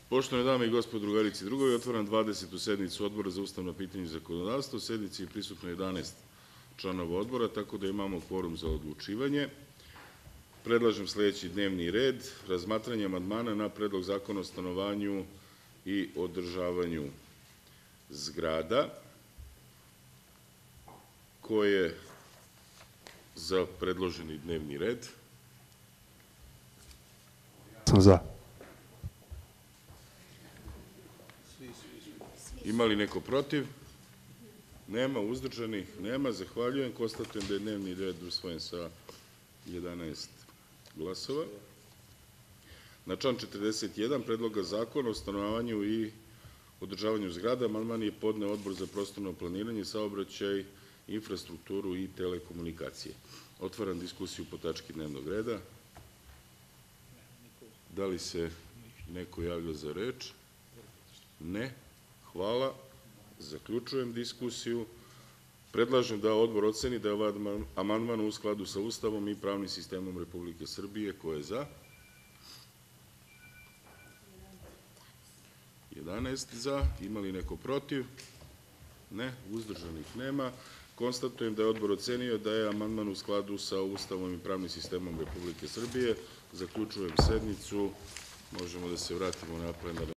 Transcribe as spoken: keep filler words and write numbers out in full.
Poštovane dame i gospodo, drugarice i drugovi, otvaram dvadesetu sednicu Odbora za ustavna pitanja i zakonodavstvo. U sednici je prisutno jedanaest članova odbora, tako da imamo kvorum za odlučivanje. Predlažem sledeći dnevni red: razmatranje amandmana na Predlog zakona o stanovanju i održavanju zgrada. Ko je za predloženi dnevni red? Sam za. Ima li neko protiv? Nema. Uzdržanih? Nema. Zahvaljujem. Konstatujem da je dnevni red usvojen sa jedanaest glasova. Na član četrdeset jedan Predloga zakona o stanovanju i održavanju zgrada amandman je podneo Odbor za prostorno planiranje, saobraćaj, infrastrukturu i telekomunikacije. Otvaram diskusiju po tački dnevnog reda. Da li se neko javlja za reč? Ne. Hvala. Zaključujem diskusiju. Predlažem da odbor oceni da je ovaj amandman u skladu sa Ustavom i pravnim sistemom Republike Srbije. Ko je za? jedanaest za. Ima li neko protiv? Ne. Uzdržanih nema. Konstatujem da je odbor ocenio da je amandman u skladu sa Ustavom i pravnim sistemom Republike Srbije. Zaključujem sednicu. Možemo da se vratimo na plenarnu